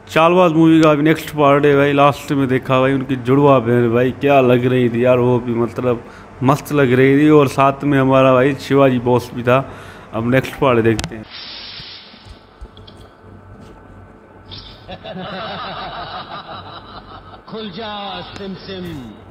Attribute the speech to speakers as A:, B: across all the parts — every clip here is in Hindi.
A: चालबाज मूवी का अभी नेक्स्ट पार्ट है भाई। लास्ट में देखा भाई उनकी जुड़वा बहन भाई क्या लग रही थी यार, वो भी मतलब मस्त लग रही थी। और साथ में हमारा भाई शिवाजी बॉस भी था। अब नेक्स्ट पार्ट देखते हैं।
B: खुल जा सिम सिम।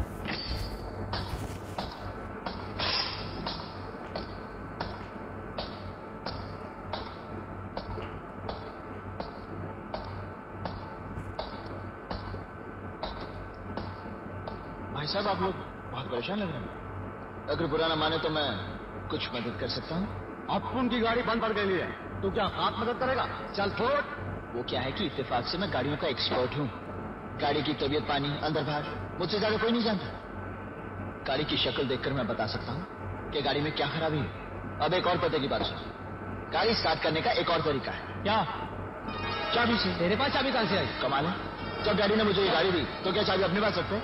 C: भाई साहब आप लोग बहुत परेशान लग रहे हैं। अगर बुरा ना माने तो मैं कुछ मदद कर सकता हूँ।
B: आपको उनकी गाड़ी बंद कर गई है तो क्या आप मदद करेगा? चल छोड़।
C: वो क्या है कि इत्तेफाक से मैं गाड़ियों का एक्सपर्ट हूँ। गाड़ी की तबीयत पानी अंदर बाहर मुझसे ज्यादा कोई नहीं जानता। गाड़ी की शक्ल देखकर मैं बता सकता हूँ कि गाड़ी में क्या खराबी है। अब एक और पते की बात सुनो। गाड़ी स्टार्ट करने का एक और तरीका है।
B: क्या?
C: चाबी से।
B: तेरे पास चाबी कहां से आई?
C: कमाल है, जब डैडी ने मुझे ये गाड़ी दी तो क्या चाबी अपने पास रखते?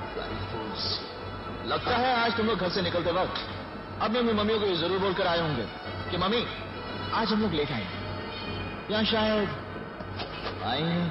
C: लगता है आज तुम लोग घर से निकलते वक्त अब मैं मम्मियों को ये जरूर बोलकर आए होंगे कि मम्मी आज हम लोग लेट आएंगे या शायद आएंगे।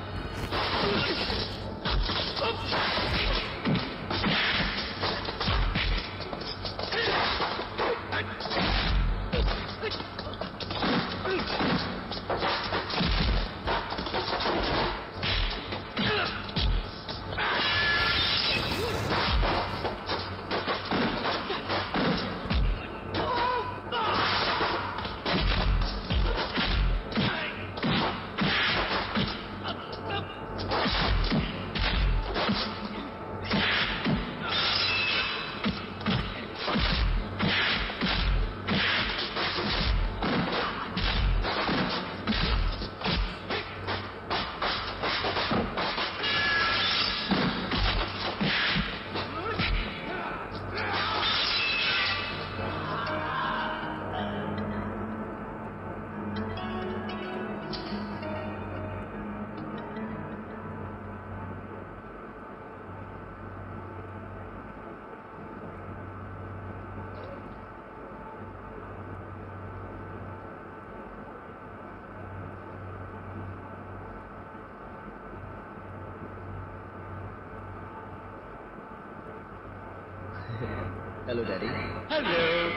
C: Hello daddy.
B: हेलो।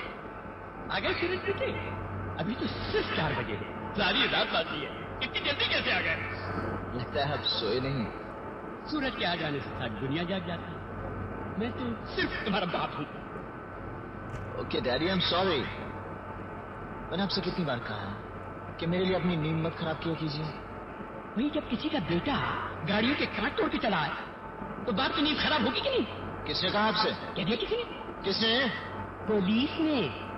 B: आ गए सूरज बेटे? अभी तो सिर्फ 4 बजे है। सारी रात बाकी है। इतनी जल्दी कैसे आ गए?
C: लगता है आप सोए नहीं।
B: सूरज के आ जाने से सारी दुनिया जाग जाती है। मैं तो सिर्फ तुम्हारा बाप हूँ।
C: Okay daddy, I am sorry. मैंने आपसे कितनी बार कहा है कि मेरे लिए अपनी नींद मत खराब किया कीजिए।
B: वही जब किसी का बेटा गाड़ियों के कांच तोड़ के चला है तो बाप की नींद खराब होगी कि नहीं?
C: किसने कहा आपसे?
B: कह दिया किसी ने?
C: किसने?
B: पुलिस ने।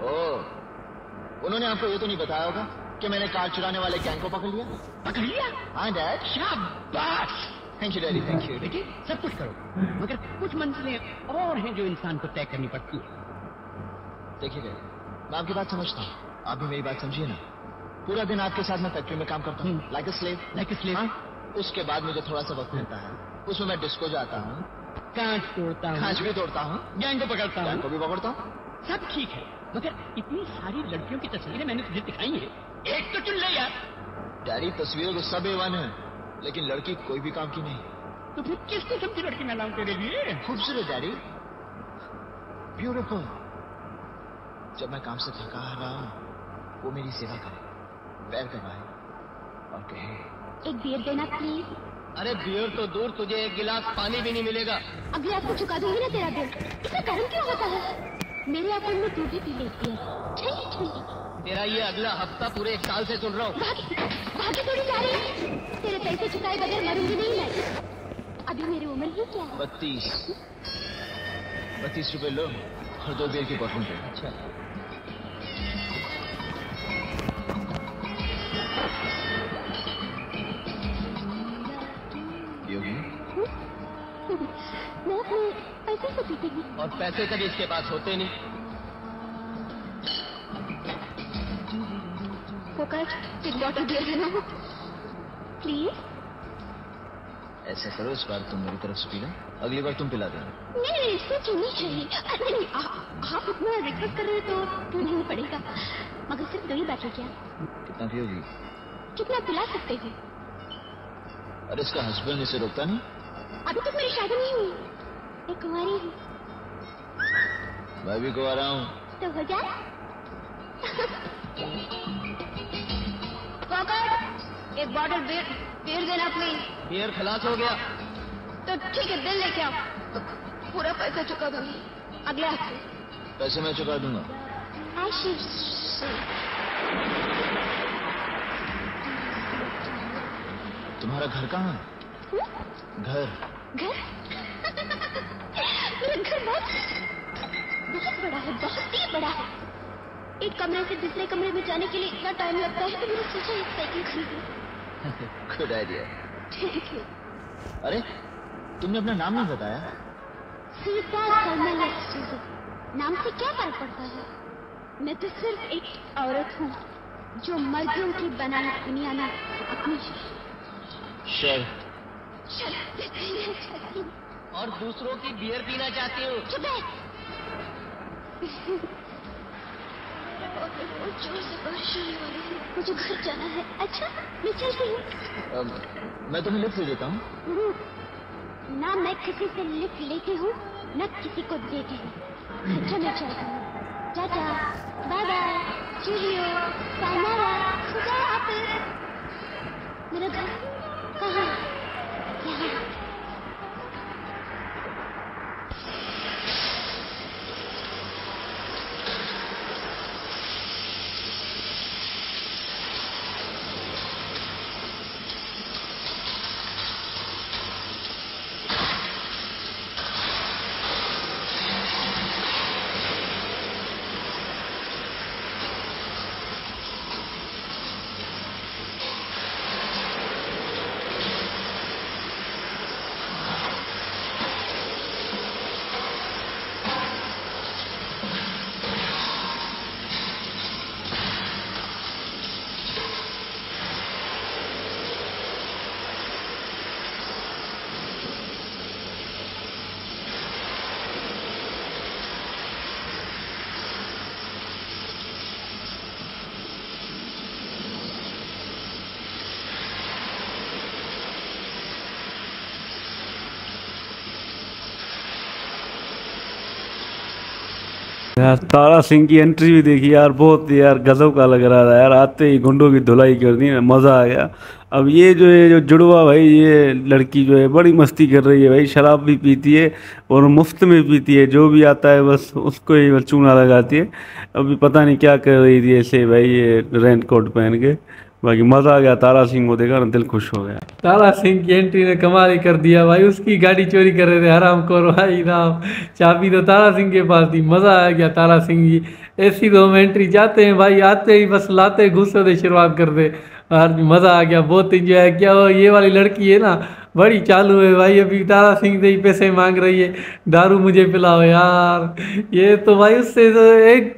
C: ओह, उन्होंने आपको ये तो नहीं बताया होगा कि मैंने कार चुराने वाले गैंग को पकड़ लिया?
B: पकड़ लिया?
C: हाँ डैड।
B: शाबाश।
C: Thank you daddy, thank you.
B: देखिए सब कुछ करो मगर कुछ मंजिलें और हैं जो इंसान को तय करनी पड़ती है।
C: देखिए डैडी, मैं आपकी बात समझता हूँ, आप भी मेरी बात समझिए ना। पूरा दिन आपके साथ मैं फैक्ट्री में काम करता हूँ, like a slave.
B: Like a slave.
C: उसके बाद मुझे थोड़ा सा वक्त मिलता है, उसमें मैं डिस्को जाता हूँ,
B: कांच तोड़ता हूँ,
C: कांच भी तोड़ता हूँ,
B: गैंग को पकड़ता हूँ,
C: गैंग को भी पकड़ता हूँ।
B: सब ठीक है मगर इतनी सारी लड़कियों की तस्वीरें मैंने तुझे दिखाई है, एक तो चुन ले यार।
C: डैडी तस्वीरें तो सब A1 है लेकिन लड़की कोई भी काम की नहीं।
B: तो फिर किस किस्म की लड़की मैं लाऊं तेरे लिए?
C: खूबसूरत डैडी, ब्यूटीफुल। जब मैं काम से थका आ रहा हूँ वो मेरी सेवा करे, पैर दबाए और कहे
D: एक बियर देना प्लीज।
B: अरे बियर तो दूर, तुझे एक गिलास पानी भी नहीं मिलेगा।
D: अगले आपको चुका दूंगी ना तेरा बिल। इतना गर्म क्यों होता है? मेरे अकाउंट में तू भी पी लेती है। ठंडी ठंडी।
B: तेरा ये अगला हफ्ता पूरे 1 साल से सुन रहा हूँ।
D: भागी थोड़ी जा रही। तेरे पैसे चुकाए बगैर मरूंगी नहीं मैं। अभी मेरी उम्र ही क्या है?
C: 32 रुपए लो और 2 बियर की बोतल दे।
B: अच्छा
D: मैं अपने पैसे से पीती हूँ।
B: और पैसे कभी इसके पास होते नहीं।
D: फोकट एक बॉटल बियर देना हो प्लीज।
C: ऐसा करो, इस बार तुम मेरी तरफ से पी लो, अगली बार तुम पिला देना।
D: नहीं सिर्फ नहीं चाहिए। नहीं आप इतना रिक्वेस्ट कर रहे हो तो पीना पड़ेगा मगर सिर्फ 2 ही बैठे क्या?
C: कितना पियोगी?
D: कितना पिला सकते हो?
C: अरे इसका हस्बैंड इसे रोकता नहीं?
D: अभी तक मेरी शादी नहीं हुई, मैं कुंवारी हूँ।
C: मैं भी कुंवारा हूँ।
D: तो हो जाए। पकड़, एक बॉटल बियर देना प्लीज।
C: बियर खलास हो गया।
D: तो ठीक है, बिल लेके आओ, तो पूरा पैसा चुका दूंगी अगले हफ्ते।
C: पैसे मैं चुका दूंगा। तुम्हारा घर कहाँ है? घर
D: घर मेरा घर बहुत बड़ा है, बहुत ही बड़ा है। एक कमरे से दूसरे कमरे में जाने के लिए इतना टाइम लगता है कि मैंने सोचा एक साइकिल खरीदूं।
C: Good idea.
D: ठीक है।
C: अरे तुमने अपना नाम नहीं बताया।
D: सीता सलमान नाम से क्या फर्क पड़ता है? मैं तो सिर्फ एक औरत हूँ जो मर्दों की बनाई दुनिया में अपनी शर्त देना चाहती हूँ
B: और दूसरों की बियर पीना चाहती हूँ।
D: चुप है। जोर से बारिश होने वाली है, मुझे घर जाना है। अच्छा मैं चलती हूँ।
C: मैं तुम्हें लिफ्ट दे देता हूँ।
D: ना मैं किसी से लिफ्ट लेती हूँ न किसी को देती हूँ। अच्छा मैं चलती हूँ। Tata, bye bye, cheerio, sayonara, खुदा हाफिज़। मेरा घर कहाँ है? यहाँ।
A: यार तारा सिंह की एंट्री भी देखी यार, बहुत यार गजब का लग रहा था यार। आते ही गुंडों की धुलाई कर दी, मज़ा आ गया। अब ये जो है जो जुड़वा भाई, ये लड़की जो है बड़ी मस्ती कर रही है भाई, शराब भी पीती है और मुफ्त में पीती है। जो भी आता है बस उसको ही बस चूना लगाती है। अभी पता नहीं क्या कर रही थी ऐसे भाई, ये रेन कोट पहन के। बाकी मज़ा आ गया, तारा सिंह को देखा ना दिल खुश हो गया।
E: तारा सिंह की एंट्री ने कमाल ही कर दिया भाई। उसकी गाड़ी चोरी कर रहे थे हरामखोर भाई राम, चाबी तो तारा सिंह के पास थी। मज़ा आ गया तारा सिंह जी। ऐसी तो हम एंट्री जाते हैं भाई, आते ही बस लाते घुसो दे शुरुआत कर दे। और मज़ा आ गया, बहुत इंजॉय किया। और ये वाली लड़की है ना बड़ी चालू है भाई, अभी तारा सिंह से ही पैसे मांग रही है, दारू मुझे पिलाओ यार। ये तो भाई उससे तो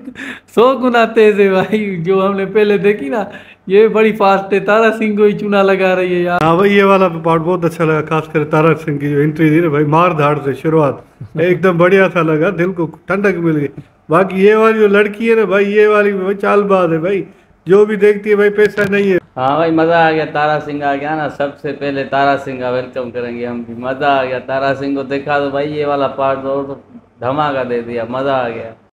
E: 100 गुना तेज है भाई, जो हमने पहले देखी ना। ये बड़ी फास्ट है, तारा सिंह को ही चूना लगा रही है यार।
F: हाँ भाई ये वाला पार्ट बहुत अच्छा लगा, खासकर तारा सिंह की जो एंट्री थी ना भाई, मार धाड़ से शुरुआत एकदम बढ़िया सा लगा, दिल को ठंडक मिल गई। बाकी ये वाली जो लड़की है ना भाई, ये वाली भाई चालबाज है भाई, जो भी देखती है भाई पैसा नहीं है।
E: हाँ भाई मज़ा आ गया, तारा सिंह आ गया ना। सबसे पहले तारा सिंह का वेलकम करेंगे हम भी। मज़ा आ गया, तारा सिंह को देखा तो भाई ये वाला पार्ट और धमाका दे दिया, मज़ा आ गया।